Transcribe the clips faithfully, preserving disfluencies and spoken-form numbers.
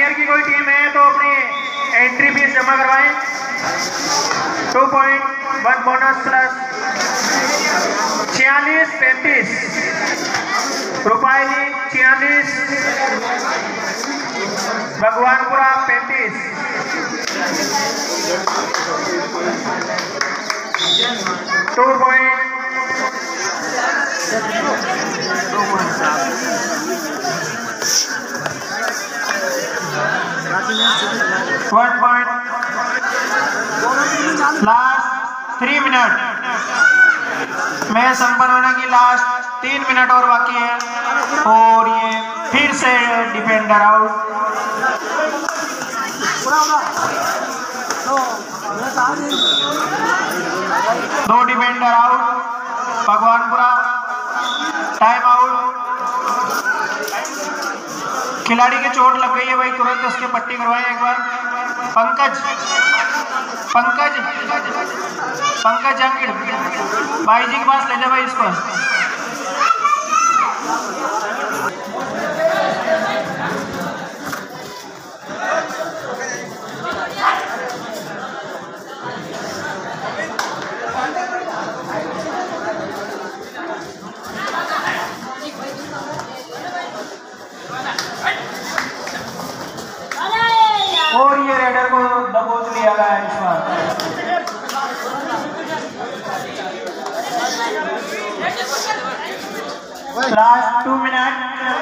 Senior की कोई team है तो अपनी एंट्री फीस जमा करवाएं। Two point one bonus plus छियालीस पैंतीस रुपायली छियालीस भगवानपुरा पैंतीस। Two point one point last three minute में संपन्न होने की लास्ट तीन मिनट और बाकी है और ये फिर से डिफेंडर आउट। दो defender out Bhagwanpura. Time out. खिलाड़ी के चोट लग गई है भाई, तुरंत उसकी पट्टी करवाएं एक बार। पंकज पंकज पंकज जंगिड़ भाई जी के पास ले जाए भाई इसको। और ये रेडर को दबोच लिया गया है इस बार। Last two minute.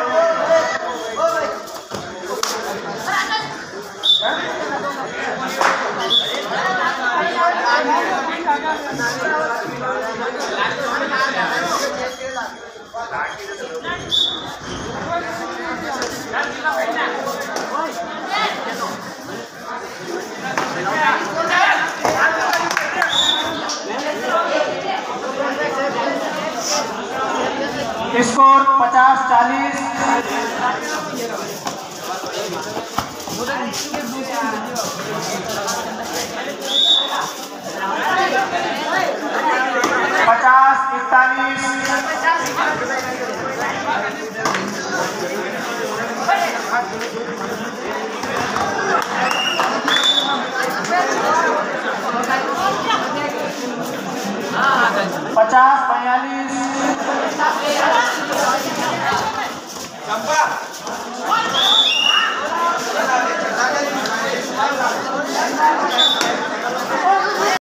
स्कोर पचास चालीस। पचास इकतालीस। पचास बयालीस।